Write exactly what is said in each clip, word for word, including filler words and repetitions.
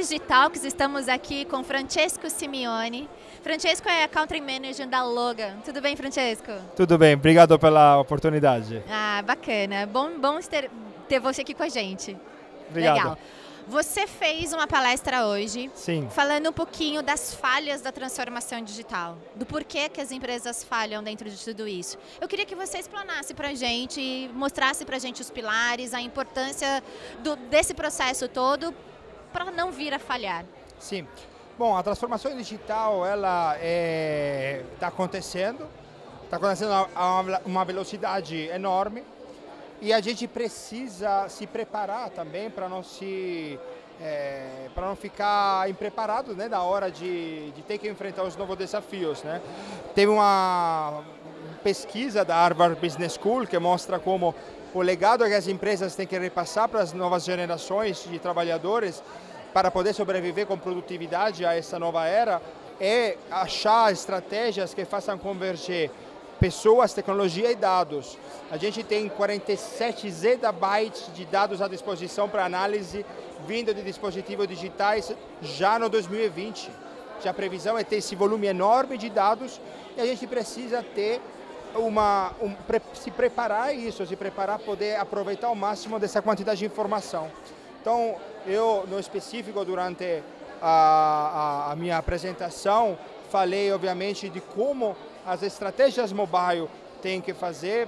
Digitalks, estamos aqui com Francesco Simeone. Francesco é Country Manager da Logan. Tudo bem, Francesco? Tudo bem, obrigado pela oportunidade. Ah, bacana. Bom, bom ter, ter você aqui com a gente. Obrigado. Legal. Você fez uma palestra hoje, Sim. falando um pouquinho das falhas da transformação digital, do porquê que as empresas falham dentro de tudo isso. Eu queria que você explanasse para a gente, mostrasse para a gente os pilares, a importância do, desse processo todo para não vir a falhar. Sim. Bom, a transformação digital, ela está acontecendo, está acontecendo a uma, uma velocidade enorme. E a gente precisa se preparar também para não se é, para não ficar impreparado, né, na hora de, de ter que enfrentar os novos desafios, né? Teve uma pesquisa da Harvard Business School que mostra como o legado que as empresas têm que repassar para as novas gerações de trabalhadores para poder sobreviver com produtividade a essa nova era é achar estratégias que façam converger pessoas, tecnologia e dados. A gente tem quarenta e sete zettabytes de dados à disposição para análise vindo de dispositivos digitais já no dois mil e vinte. Já a previsão é ter esse volume enorme de dados e a gente precisa ter uma, um, pre, se preparar isso, se preparar para poder aproveitar ao máximo dessa quantidade de informação. Então, eu, no específico, durante a, a, a minha apresentação, falei, obviamente, de como as estratégias mobile têm que fazer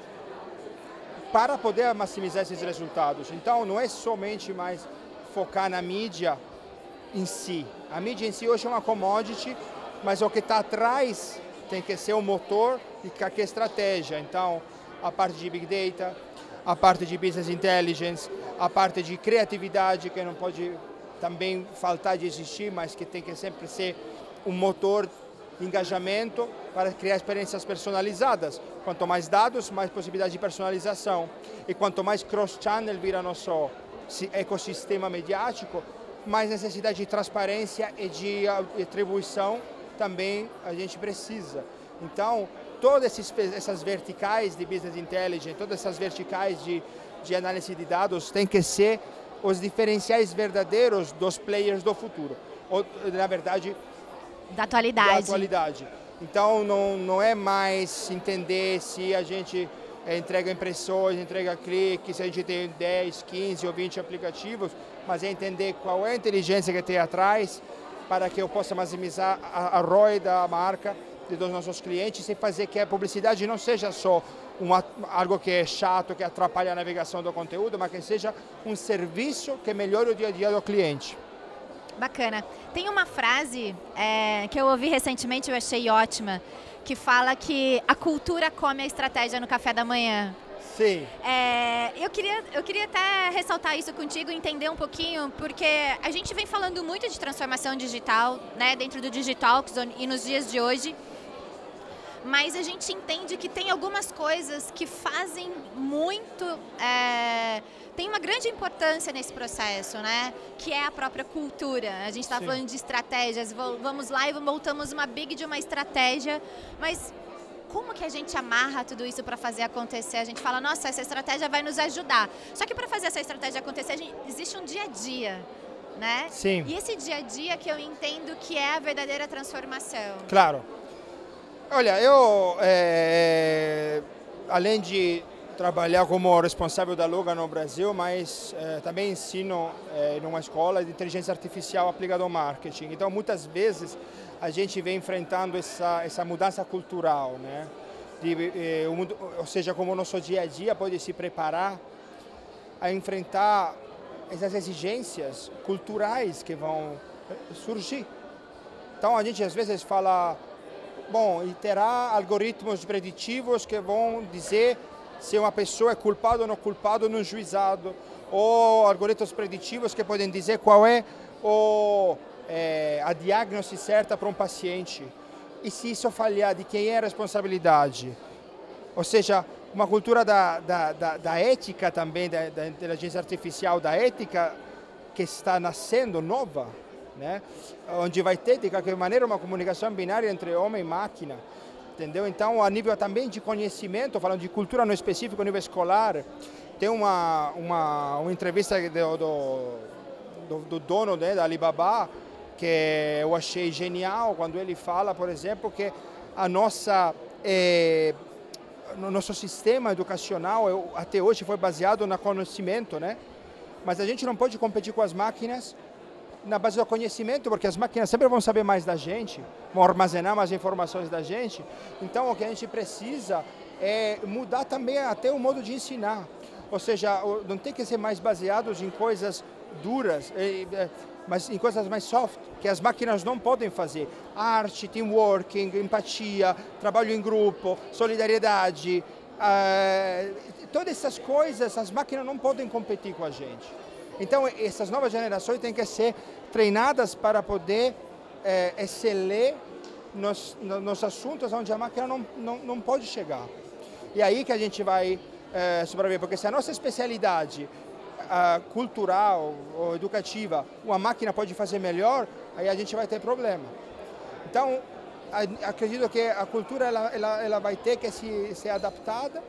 para poder maximizar esses resultados. Então, não é somente mais focar na mídia em si. A mídia em si hoje é uma commodity, mas o que está atrás tem que ser o motor e qualquer estratégia. Então, a parte de Big Data, a parte de Business Intelligence, a parte de criatividade, que não pode também faltar de existir, mas que tem que sempre ser um motor de engajamento para criar experiências personalizadas. Quanto mais dados, mais possibilidade de personalização. E quanto mais cross-channel vira nosso ecossistema mediático, mais necessidade de transparência e de atribuição também a gente precisa. Então, todas essas verticais de Business Intelligence, todas essas verticais de, de análise de dados têm que ser os diferenciais verdadeiros dos players do futuro. Ou, na verdade, da atualidade. Da atualidade. Então, não, não é mais entender se a gente é, entrega impressões, entrega cliques, se a gente tem dez, quinze ou vinte aplicativos, mas é entender qual é a inteligência que tem atrás para que eu possa maximizar a, a R O I da marca, dos nossos clientes, e fazer que a publicidade não seja só uma, algo que é chato, que atrapalha a navegação do conteúdo, mas que seja um serviço que melhore o dia a dia do cliente. Bacana. Tem uma frase é, que eu ouvi recentemente, eu achei ótima, que fala que a cultura come a estratégia no café da manhã. Sim. É, eu, queria, eu queria até ressaltar isso contigo, entender um pouquinho, porque a gente vem falando muito de transformação digital, né, dentro do Digitalks e nos dias de hoje, mas a gente entende que tem algumas coisas que fazem muito, é, tem uma grande importância nesse processo, né? Que é a própria cultura. A gente está falando de estratégias, vamos lá e montamos uma big de uma estratégia, mas como que a gente amarra tudo isso para fazer acontecer? A gente fala, nossa, essa estratégia vai nos ajudar. Só que para fazer essa estratégia acontecer, a gente, existe um dia a dia, né? Sim. E esse dia a dia que eu entendo que é a verdadeira transformação. Claro. Olha, eu, é, além de trabalhar como responsável da Logan no Brasil, mas é, também ensino é, em uma escola de inteligência artificial aplicada ao marketing. Então, muitas vezes, a gente vem enfrentando essa, essa mudança cultural, né? De, é, ou seja, como o nosso dia a dia pode se preparar a enfrentar essas exigências culturais que vão surgir. Então, a gente às vezes fala, bom, e terá algoritmos preditivos que vão dizer se uma pessoa é culpada ou não culpada no juizado, ou algoritmos preditivos que podem dizer qual é, o, é a diagnose certa para um paciente. E se isso falhar, de quem é a responsabilidade? Ou seja, uma cultura da, da, da, da ética também, da, da inteligência artificial, da ética que está nascendo nova, né? Onde vai ter, de qualquer maneira, uma comunicação binária entre homem e máquina. Entendeu? Então, a nível também de conhecimento, falando de cultura no específico, a nível escolar, tem uma, uma, uma entrevista do, do, do, do dono, né, da Alibaba, que eu achei genial quando ele fala, por exemplo, que a nossa, eh, o nosso sistema educacional eu, até hoje foi baseado no conhecimento, né? Mas a gente não pode competir com as máquinas na base do conhecimento, porque as máquinas sempre vão saber mais da gente, vão armazenar mais informações da gente. Então, o que a gente precisa é mudar também até o modo de ensinar. Ou seja, não tem que ser mais baseados em coisas duras, mas em coisas mais soft, que as máquinas não podem fazer. Arte, teamworking, empatia, trabalho em grupo, solidariedade, uh, todas essas coisas, as máquinas não podem competir com a gente. Então, essas novas gerações têm que ser treinadas para poder eh, exceler nos, nos assuntos onde a máquina não, não, não pode chegar. E aí que a gente vai eh, sobreviver, porque se a nossa especialidade Uh, cultural ou educativa, uma máquina pode fazer melhor, aí a gente vai ter problema. Então, acredito que a cultura ela, ela, ela vai ter que se, ser adaptada.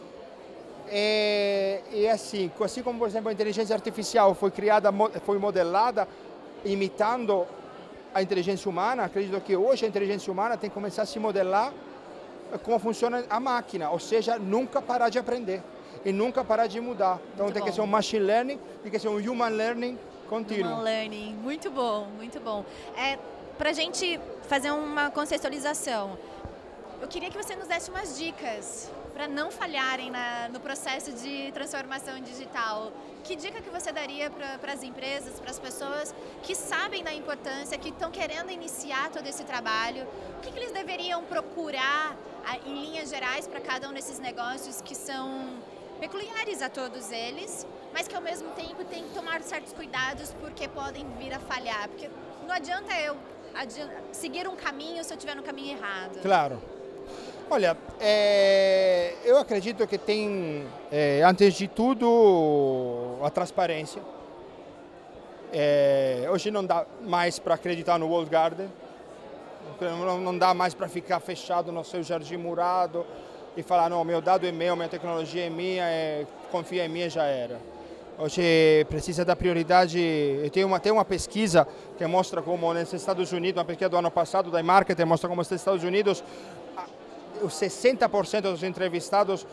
E, e assim, assim como, por exemplo, a inteligência artificial foi criada, foi modelada imitando a inteligência humana, acredito que hoje a inteligência humana tem que começar a se modelar como funciona a máquina, ou seja, nunca parar de aprender. E nunca parar de mudar. Então muito tem bom. que ser um machine learning, tem que ser um human learning contínuo. Human learning, muito bom, muito bom. É, para a gente fazer uma contextualização, eu queria que você nos desse umas dicas para não falharem na, no processo de transformação digital. Que dica que você daria para as empresas, para as pessoas que sabem da importância, que estão querendo iniciar todo esse trabalho? O que, que eles deveriam procurar, em linhas gerais, para cada um desses negócios que são peculiares a todos eles, mas que ao mesmo tempo tem que tomar certos cuidados porque podem vir a falhar, porque não adianta eu adianta, seguir um caminho se eu estiver no caminho errado. Claro. Olha, é, eu acredito que tem, é, antes de tudo, a transparência. É, hoje não dá mais para acreditar no walled garden, não, não dá mais para ficar fechado no seu jardim murado e falar, não, meu dado é meu, minha tecnologia é minha, é, confia em mim e já era. Hoje precisa dar prioridade. Tem uma, tem uma pesquisa que mostra como nos Estados Unidos, uma pesquisa do ano passado da eMarketer, mostra como nos Estados Unidos, os sessenta por cento dos entrevistados,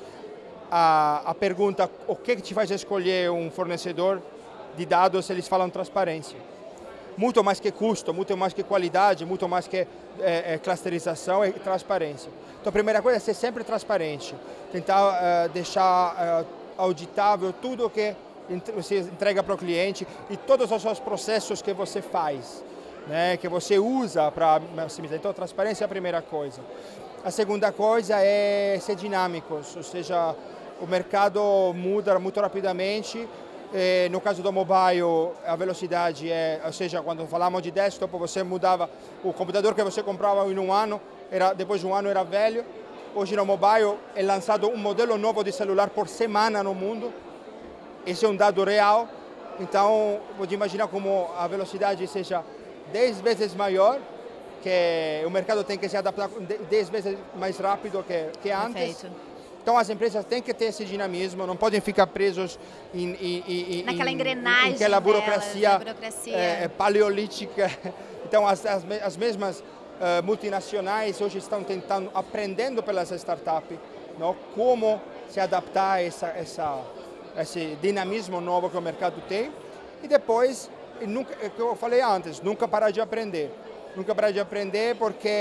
a, a pergunta o que te faz escolher um fornecedor de dados, eles falam transparência. Muito mais que custo, muito mais que qualidade, muito mais que é, é, clusterização e transparência. Então a primeira coisa é ser sempre transparente, tentar uh, deixar uh, auditável tudo que você entrega para o cliente e todos os seus processos que você faz, né, que você usa para maximizar. Então a transparência é a primeira coisa. A segunda coisa é ser dinâmicos, ou seja, o mercado muda muito rapidamente. Eh, no caso do mobile, a velocidade é, ou seja, quando falamos de desktop, você mudava o computador que você comprava em um ano, era, depois de um ano era velho. Hoje no mobile é lançado um modelo novo de celular por semana no mundo. Esse é um dado real. Então, pode imaginar como a velocidade seja dez vezes maior, que o mercado tem que se adaptar dez vezes mais rápido que, que antes. Perfeito. Então as empresas têm que ter esse dinamismo, não podem ficar presos em, em, em, naquela em, engrenagem em aquela burocracia, delas, burocracia. É, paleolítica. Então as, as, as mesmas uh, multinacionais hoje estão tentando, aprendendo pelas startups, não, como se adaptar a essa, essa, esse dinamismo novo que o mercado tem. E depois, e nunca, é que eu falei antes, nunca parar de aprender. Nunca parar de aprender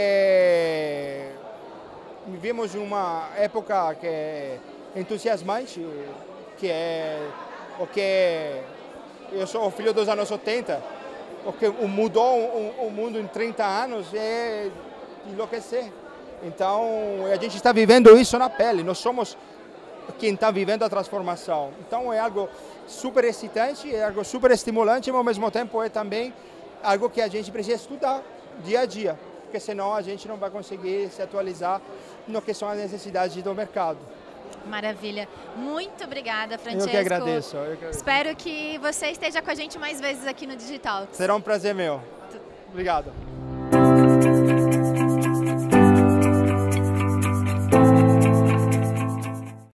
porque vivemos uma época que é entusiasmante, que é o que eu sou filho dos anos oitenta, o que mudou o, o mundo em trinta anos é enlouquecer. Então a gente está vivendo isso na pele, nós somos quem está vivendo a transformação. Então é algo super excitante, é algo super estimulante, mas ao mesmo tempo é também algo que a gente precisa estudar dia a dia, porque senão a gente não vai conseguir se atualizar no que são as necessidades do mercado. Maravilha. Muito obrigada, Francesco. Eu que agradeço. Eu que agradeço. Espero que você esteja com a gente mais vezes aqui no Digital. Será um prazer meu. Obrigado.